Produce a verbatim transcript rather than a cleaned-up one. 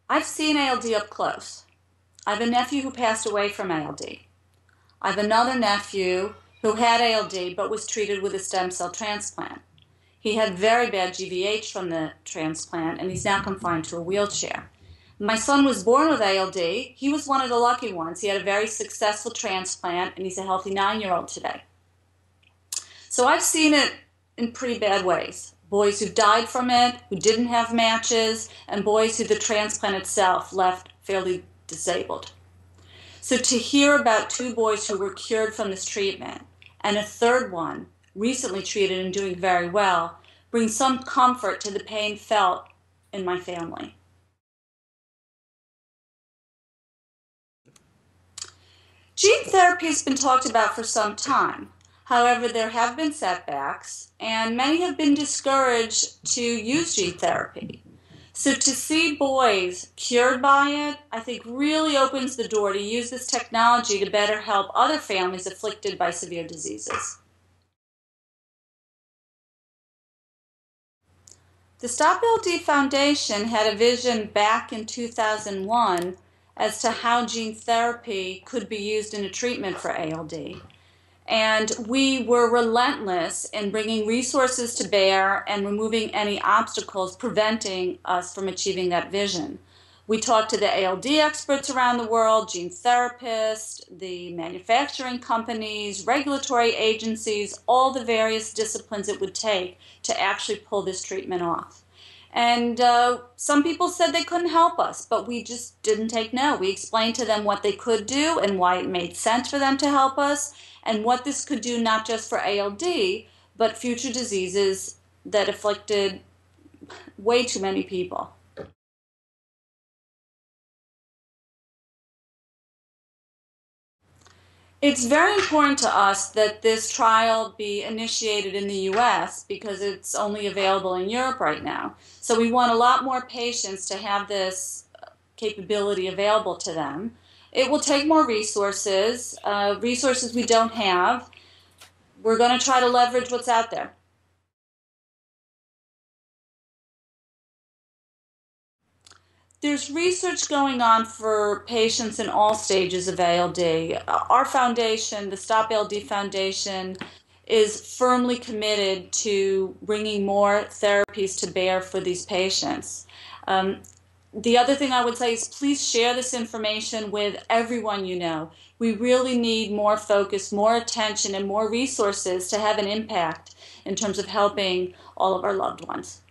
I've seen A L D up close. I have a nephew who passed away from A L D. I have another nephew who had A L D but was treated with a stem cell transplant. He had very bad G V H from the transplant, and he's now confined to a wheelchair. My son was born with A L D. He was one of the lucky ones. He had a very successful transplant, and he's a healthy nine-year-old today. So I've seen it in pretty bad ways. Boys who died from it, who didn't have matches, and boys who the transplant itself left fairly disabled. So to hear about two boys who were cured from this treatment, and a third one recently treated and doing very well, brings some comfort to the pain felt in my family. Gene therapy has been talked about for some time. However, there have been setbacks, and many have been discouraged to use gene therapy. So to see boys cured by it, I think really opens the door to use this technology to better help other families afflicted by severe diseases. The Stop A L D Foundation had a vision back in two thousand one as to how gene therapy could be used in a treatment for A L D. And we were relentless in bringing resources to bear and removing any obstacles preventing us from achieving that vision. We talked to the A L D experts around the world, gene therapists, the manufacturing companies, regulatory agencies, all the various disciplines it would take to actually pull this treatment off. And uh, some people said they couldn't help us, but we just didn't take no. We explained to them what they could do and why it made sense for them to help us, and what this could do not just for A L D, but future diseases that afflicted way too many people. It's very important to us that this trial be initiated in the U S because it's only available in Europe right now. So we want a lot more patients to have this capability available to them. It will take more resources, uh, resources we don't have. We're going to try to leverage what's out there. There's research going on for patients in all stages of A L D. Our foundation, the Stop A L D Foundation, is firmly committed to bringing more therapies to bear for these patients. Um, the other thing I would say is please share this information with everyone you know. We really need more focus, more attention, and more resources to have an impact in terms of helping all of our loved ones.